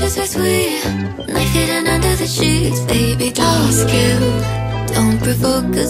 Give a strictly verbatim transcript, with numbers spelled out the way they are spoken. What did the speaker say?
just as sweet. Knife hidden under the sheets, baby, don't skill. Don't provoke, 'cause